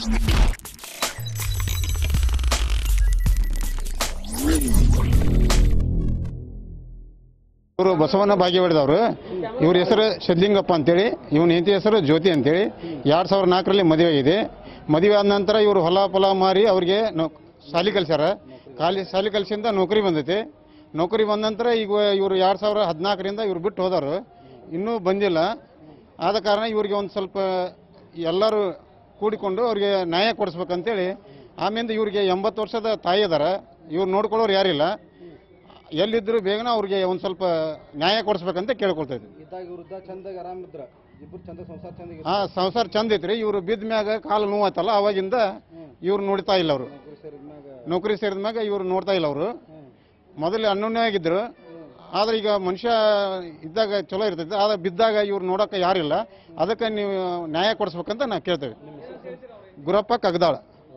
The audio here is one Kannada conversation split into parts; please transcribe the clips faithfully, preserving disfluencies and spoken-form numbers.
ಇವರು ಬಸವಣ್ಣ ಭಾಗ್ಯವಾಡಿದವರು. ಇವ್ರ ಹೆಸರು ಸಿದ್ಲಿಂಗಪ್ಪ ಅಂತೇಳಿ, ಇವನ ಹೆಂಡತಿ ಹೆಸರು ಜ್ಯೋತಿ ಅಂತೇಳಿ. ಎರಡು ಸಾವಿರದ ನಾಲ್ಕರಲ್ಲಿ ಮದುವೆ ಆಗಿದೆ. ಮದುವೆ ಆದ ನಂತರ ಇವರು ಹೊಲ ಫಲ ಮಾರಿ ಅವ್ರಿಗೆ ಶಾಲಿ ಕಲಿಸ್ಯಾರ. ಖಾಲಿ ಶಾಲಿ ಕಲಿಸಿಂದ ನೌಕರಿ ಬಂದೈತಿ. ನೌಕರಿ ಬಂದ ನಂತರ ಈಗ ಇವರು ಎರಡು ಸಾವಿರದ ಹದಿನಾಲ್ಕರಿಂದ ಇವ್ರು ಬಿಟ್ಟು ಹೋದರು, ಇನ್ನೂ ಬಂದಿಲ್ಲ. ಆದ ಕಾರಣ ಇವ್ರಿಗೆ ಒಂದು ಸ್ವಲ್ಪ ಎಲ್ಲರೂ ಕೂಡಿಕೊಂಡು ಅವ್ರಿಗೆ ನ್ಯಾಯ ಕೊಡಿಸ್ಬೇಕಂತೇಳಿ. ಆಮೇಲೆ ಇವ್ರಿಗೆ ಎಂಬತ್ತು ವರ್ಷದ ತಾಯಿ ಅದಾರ, ಇವ್ರು ನೋಡ್ಕೊಳ್ಳೋರು ಯಾರಿಲ್ಲ. ಎಲ್ಲಿದ್ರು ಬೇಗನ ಅವ್ರಿಗೆ ಒಂದು ಸ್ವಲ್ಪ ನ್ಯಾಯ ಕೊಡಿಸ್ಬೇಕಂತ ಕೇಳ್ಕೊಳ್ತಾ ಇದ್ವಿ. ಹಾಂ, ಸಂಸಾರ ಚಂದ ಐತ್ರಿ. ಇವರು ಬಿದ್ದ ಮ್ಯಾಗ ಕಾಲು ನೋವಾಯ್ತಲ್ಲ, ಅವಾಗಿಂದ ಇವ್ರು ನೋಡ್ತಾ ಇಲ್ಲ. ಅವರು ನೌಕರಿ ಸೇರಿದ ಮ್ಯಾಗ ಇವ್ರು ನೋಡ್ತಾ ಇಲ್ಲ. ಅವರು ಮೊದಲು ಅನ್ಯೋನ್ಯ ಆಗಿದ್ರು, ಆದ್ರೆ ಈಗ ಮನುಷ್ಯ ಇದ್ದಾಗ ಚಲೋ ಇರ್ತೈತೆ, ಆದ್ರೆ ಬಿದ್ದಾಗ ಇವ್ರು ನೋಡೋಕೆ ಯಾರಿಲ್ಲ. ಅದಕ್ಕೆ ನೀವು ನ್ಯಾಯ ಕೊಡಿಸ್ಬೇಕಂತ ನಾವು ಕೇಳ್ತೇವೆ. ಗುರಪ್ಪ ಕಗದಾಳ.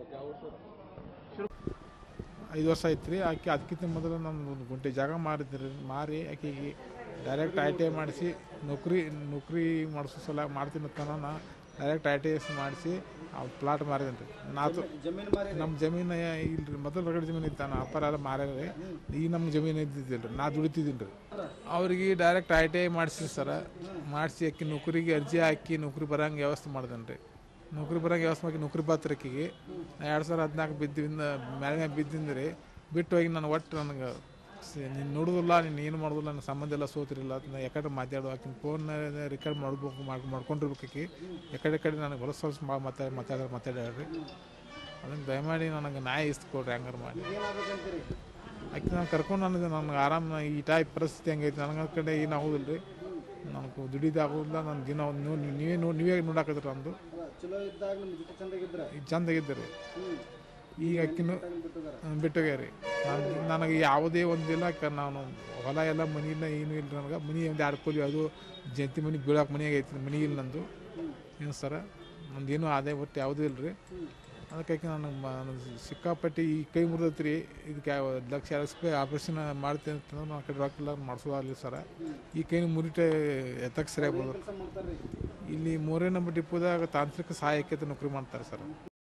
ಐದು ವರ್ಷ ಆಯ್ತು ರೀ. ಆಕೆ ಅದಕ್ಕಿಂತ ಮೊದಲು ನಮ್ದು ಒಂದು ಗುಂಟೆ ಜಾಗ ಮಾರಿದ್ರಿ. ಮಾರಿ ಆಕೆಗೆ ಡೈರೆಕ್ಟ್ ಐ ಟಿ ಐ ಮಾಡಿಸಿ ನೌಕರಿ ನೌಕರಿ ಮಾಡಿಸೋ ಸಲ ಮಾಡ್ತೀನಿ ತನ ಡೈರೆಕ್ಟ್ ಐ ಟಿ ಐ ಮಾಡಿಸಿ ಆ ಪ್ಲಾಟ್ ಮಾರಿದೇನೆ ರೀ. ನಾತು ನಮ್ಮ ಜಮೀನು ಇಲ್ರಿ, ಮೊದಲು ರಗಡೆ ಜಮೀನು ಇತ್ತು, ನಾನು ಅಪ್ಪರ ಎಲ್ಲ ಮಾರ್ಯಾರ. ಈಗ ನಮ್ಮ ಜಮೀನು ಇದ್ದಿದ್ದಿಲ್ಲ ರೀ, ನಾ ದುಡಿತಿದ್ದೀನಿ ರೀ. ಅವ್ರಿಗೆ ಡೈರೆಕ್ಟ್ ಐ ಟಿ ಐ ಮಾಡಿಸಿ ಸರ ಮಾಡಿಸಿ ಆಕಿ ನೌಕರಿಗೆ ಅರ್ಜಿ ಹಾಕಿ ನೌಕರಿ ಬರೋಂಗೆ ವ್ಯವಸ್ಥೆ ಮಾಡ್ದೇನೆ ರೀ. ನೌಕರಿ ಬರೋಂಗೆ ವ್ಯವಸ್ಥೆ ಮಾಡಿ ನೌಕರಿ ಪತ್ರಕ್ಕಿಗೆ ಎರಡು ಸಾವಿರ ಹದಿನಾಲ್ಕು ಬಿದ್ದಿಂದ ಮ್ಯಾಲೆ ಬಿದ್ದಿಂದ ರೀ. ಬಿಟ್ಟು ಹೋಗಿ ನಾನು ಒಟ್ಟು ನನಗೆ ನೀನು ನೋಡೋದಿಲ್ಲ, ನೀನು ಏನು ಮಾಡೋದಿಲ್ಲ, ನನ್ನ ಸಂಬಂಧ ಎಲ್ಲ ಸೋತಿರಿಲ್ಲ. ಅದನ್ನ ಯಾಕಡೆ ಮಾತಾಡೋ ಆಕಿನ ಫೋನ್ ರೆಕಾರ್ಡ್ ಮಾಡ್ಬೇಕು ಮಾಡಿ ಮಾಡ್ಕೊಂಡಿರ್ಬೇಕಾಕಿ ಯಾಕಡೆ ಕಡೆ ನನಗೆ ಹೊಲಸು ಹೊಲಸು ಮಾ ಮಾತಾಡಿ ಮಾತಾಡ ಮಾತಾಡ್ಯಾಡ್ರಿ. ಅದನ್ನು ದಯಮಾಡಿ ನನಗೆ ನ್ಯಾಯ ಇಸ್ಕೊಡ್ರಿ ಹಂಗಾರು ಮಾಡಿ. ಆಕೆ ನಾನು ಕರ್ಕೊಂಡು ನನಗೆ ನನಗೆ ಆರಾಮ ಈ ಟೈಪ್ ಪರಿಸ್ಥಿತಿ ಹಂಗೈತಿ. ನನಗೆ ಕಡೆ ಏನು ಆಗೋದಿಲ್ಲ ರೀ, ನನಗೆ ದುಡಿದು ಆಗೋದಿಲ್ಲ. ನನ್ನ ದಿನ ನೀವೇ ನೋಡಿ ನೀವೇ ನೋಡಾಕತ್ರಿ. ನಂದು ಚಂದಾಗಿದ್ದರೆ ಈಗ ಅಕ್ಕಿನೂ ಬಿಟ್ಟೋಗ್ಯಾರಿ. ನಾನು ನನಗೆ ಯಾವುದೇ ಒಂದಿಲ್ಲ. ನಾನು ಹೊಲ ಎಲ್ಲ ಮನಿ ಇಲ್ಲ, ಏನೂ ಇಲ್ಲ. ನನಗೆ ಮನಿ ಒಂದು ಎರಡು ಕೂಲಿ, ಅದು ಜಂತಿ ಮನೆ ಬೀಳೋಕೆ ಮನೆಯಾಗ ಐತಿ, ಮನೆ ಇಲ್ಲ ನಂದು. ಏನು ಸರ ನಂದೇನು ಆದಾಯ ಒಟ್ಟು ಯಾವುದೂ ಇಲ್ಲ ರೀ. ಅದಕ್ಕೆ ನನಗೆ ಸಿಕ್ಕಾಪಟ್ಟಿ ಈ ಕೈ ಮುರಿದೈತಿ ರೀ. ಇದಕ್ಕೆ ಲಕ್ಷ ಎರಡು ಲಕ್ಷ ರೂಪಾಯಿ ಆಪ್ರೇಷನ್ ಮಾಡ್ತೀನಿ ಅಂತಂದ್ರೆ ನಾನು ಕಡೆ ರೊಕ್ಕಿಲ್ಲ ಮಾಡಿಸೋದಾಗಲಿ ಸರ. ಈ ಕೈನ ಮುರಿಟೆ ಎತ್ತಕ್ಕೆ ಸರಿಯಾಗಿ ಬರೋದು. ಇಲ್ಲಿ ಮೂರೇ ನಂಬರ್ ಡಿಪ್ಪೋದಾಗ ತಾಂತ್ರಿಕ ಸಹಾಯಕತೆ ನೌಕರಿ ಮಾಡ್ತಾರೆ ಸರ್.